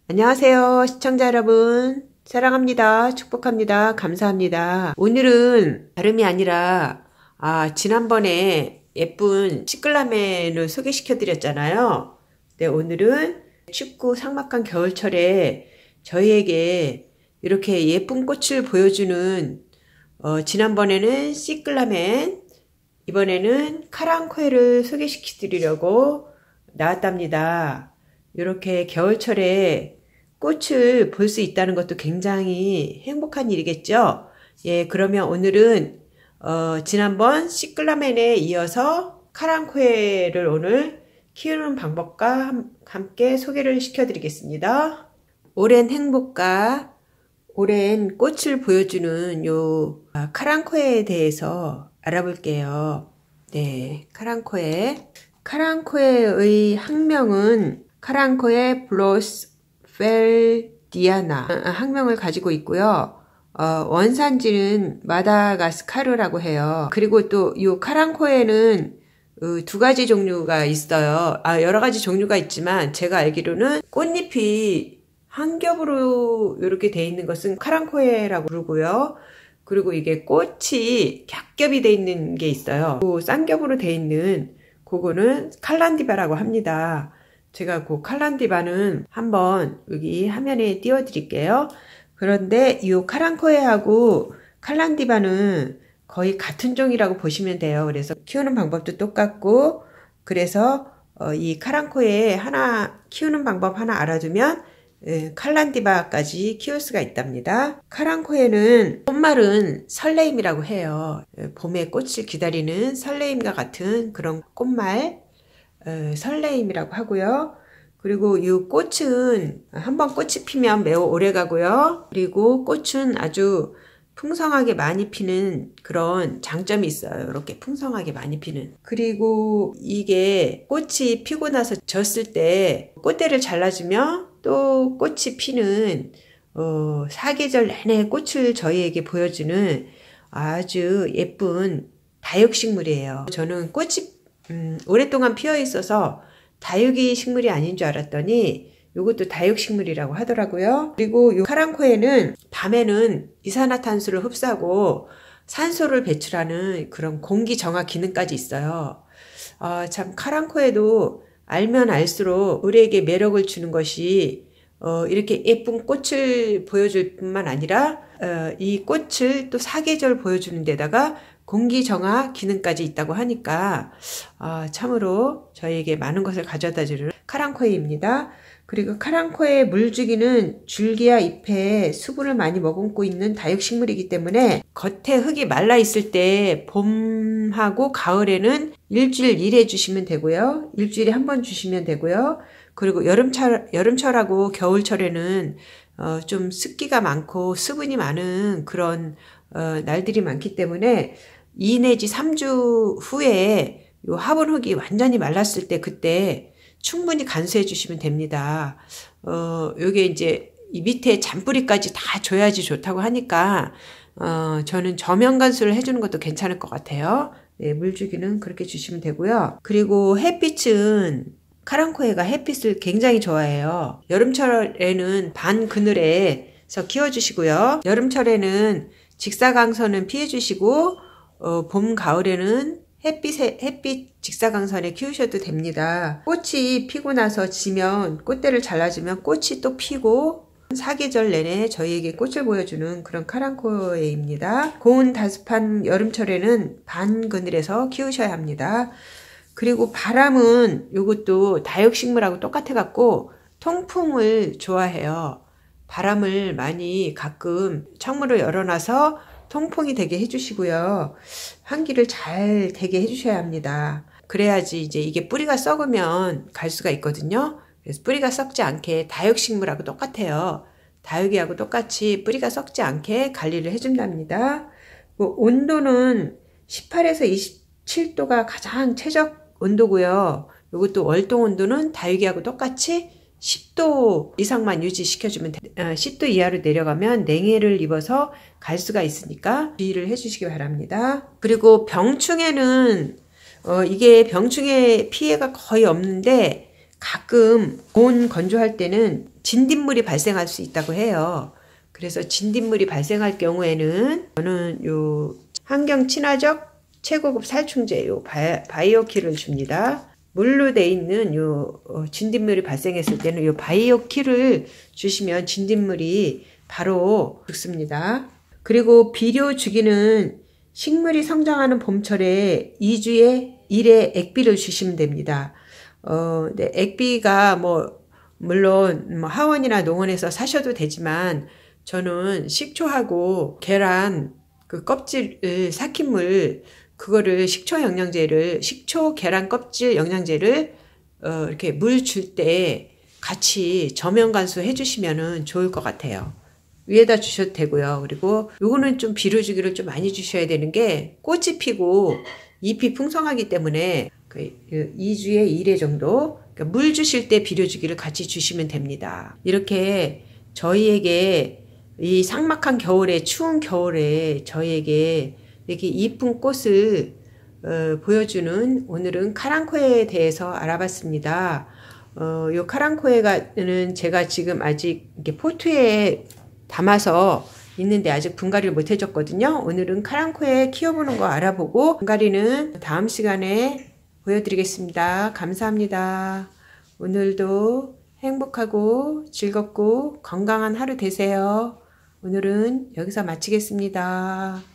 안녕하세요, 시청자 여러분. 사랑합니다. 축복합니다. 감사합니다. 오늘은 다름이 아니라 지난번에 예쁜 시클라멘을 소개시켜 드렸잖아요. 네, 오늘은 춥고 삭막한 겨울철에 저희에게 이렇게 예쁜 꽃을 보여주는 지난번에는 시클라멘, 이번에는 카랑코에를 소개시켜 드리려고 나왔답니다. 이렇게 겨울철에 꽃을 볼 수 있다는 것도 굉장히 행복한 일이겠죠. 예, 그러면 오늘은 지난번 시클라멘에 이어서 카랑코에를 오늘 키우는 방법과 함께 소개를 시켜드리겠습니다. 오랜 행복과 오랜 꽃을 보여주는 요 카랑코에에 대해서 알아볼게요. 네, 카랑코에의 학명은 카랑코에 블로스펠디아나 학명을 가지고 있고요. 원산지는 마다가스카르라고 해요. 그리고 또 이 카랑코에는 두 가지 종류가 있어요. 여러 가지 종류가 있지만 제가 알기로는 꽃잎이 한 겹으로 이렇게 돼 있는 것은 카랑코에라고 부르고요. 그리고 이게 꽃이 겹겹이 돼 있는 게 있어요. 또 쌍겹으로 돼 있는 그거는 칼란디바라고 합니다. 제가 그 칼란디바는 한번 여기 화면에 띄워 드릴게요. 그런데 이 카랑코에하고 칼란디바는 거의 같은 종이라고 보시면 돼요. 그래서 키우는 방법도 똑같고, 그래서 이 카랑코에 하나 키우는 방법 하나 알아두면 칼란디바까지 키울 수가 있답니다. 카랑코에는 꽃말은 설레임이라고 해요. 봄에 꽃을 기다리는 설레임과 같은 그런 꽃말, 설레임이라고 하고요. 그리고 이 꽃은 한번 꽃이 피면 매우 오래 가고요. 그리고 꽃은 아주 풍성하게 많이 피는 그런 장점이 있어요. 이렇게 풍성하게 많이 피는. 그리고 이게 꽃이 피고 나서 졌을 때 꽃대를 잘라주면 또 꽃이 피는 사계절 내내 꽃을 저희에게 보여주는 아주 예쁜 다육식물이에요. 저는 꽃이 오랫동안 피어 있어서 다육이 식물이 아닌 줄 알았더니 이것도 다육식물이라고 하더라고요. 그리고 이 카랑코에는 밤에는 이산화탄소를 흡수하고 산소를 배출하는 그런 공기 정화 기능까지 있어요. 참 카랑코에도 알면 알수록 우리에게 매력을 주는 것이 이렇게 예쁜 꽃을 보여줄 뿐만 아니라 이 꽃을 또 사계절 보여주는 데다가 공기 정화 기능까지 있다고 하니까 참으로 저희에게 많은 것을 가져다 주는 카랑코에입니다. 그리고 카랑코에 물주기는 줄기와 잎에 수분을 많이 머금고 있는 다육식물이기 때문에 겉에 흙이 말라 있을 때 봄하고 가을에는 일주일 1회 주시면 되고요. 일주일에 한 번 주시면 되고요. 그리고 여름철하고 겨울철에는 좀 습기가 많고 수분이 많은 그런 날들이 많기 때문에 2 내지 3주 후에 요 화분 흙이 완전히 말랐을 때 그때 충분히 간수해 주시면 됩니다. 요게 이제 이 밑에 잔뿌리까지 다 줘야지 좋다고 하니까 저는 저면 간수를 해주는 것도 괜찮을 것 같아요. 네, 물주기는 그렇게 주시면 되고요. 그리고 햇빛은 카랑코에가 햇빛을 굉장히 좋아해요. 여름철에는 반 그늘에서 키워주시고요. 여름철에는 직사광선은 피해주시고 봄 가을에는 햇빛 직사광선에 키우셔도 됩니다. 꽃이 피고 나서 지면 꽃대를 잘라주면 꽃이 또 피고 사계절 내내 저희에게 꽃을 보여주는 그런 카랑코에입니다. 고온 다습한 여름철에는 반 그늘에서 키우셔야 합니다. 그리고 바람은 이것도 다육식물하고 똑같아 갖고 통풍을 좋아해요. 바람을 많이 가끔 창문을 열어놔서 통풍이 되게 해주시고요. 환기를 잘 되게 해주셔야 합니다. 그래야지 이제 이게 뿌리가 썩으면 갈 수가 있거든요. 그래서 뿌리가 썩지 않게 다육식물하고 똑같아요. 다육이하고 똑같이 뿌리가 썩지 않게 관리를 해준답니다. 온도는 18에서 27도가 가장 최적 온도고요. 이것도 월동 온도는 다육이하고 똑같이 10도 이상만 유지시켜주면 10도 이하로 내려가면 냉해를 입어서 갈 수가 있으니까 주의를 해주시기 바랍니다. 그리고 병충해는 이게 병충해 피해가 거의 없는데 가끔 고온 건조할 때는 진딧물이 발생할 수 있다고 해요. 그래서 진딧물이 발생할 경우에는 저는 요 환경 친화적 최고급 살충제 요 바이오킬을 줍니다. 물로 돼 있는 요 진딧물이 발생했을 때는 요 바이오킬을 주시면 진딧물이 바로 죽습니다. 그리고 비료 주기는 식물이 성장하는 봄철에 2주에 1회 액비를 주시면 됩니다. 네, 액비가 물론 하원이나 농원에서 사셔도 되지만 저는 식초하고 계란 그 껍질 삭힌 물 그거를 식초 계란 껍질 영양제를 이렇게 물 줄 때 같이 저면 간수 해주시면은 좋을 것 같아요. 위에다 주셔도 되고요. 그리고 요거는 좀 비료 주기를 좀 많이 주셔야 되는 게 꽃이 피고 잎이 풍성하기 때문에 2주에 1회 정도 그러니까 물 주실 때 비료 주기를 같이 주시면 됩니다. 이렇게 저희에게 이 삭막한 겨울에 추운 겨울에 저희에게 이렇게 이쁜 꽃을 보여주는 오늘은 카랑코에에 대해서 알아봤습니다. 요 카랑코에는 제가 지금 아직 이렇게 포트에 담아서 있는데 아직 분갈이를 못 해줬거든요. 오늘은 카랑코에 키워보는 거 알아보고 분갈이는 다음 시간에 보여드리겠습니다. 감사합니다. 오늘도 행복하고 즐겁고 건강한 하루 되세요. 오늘은 여기서 마치겠습니다.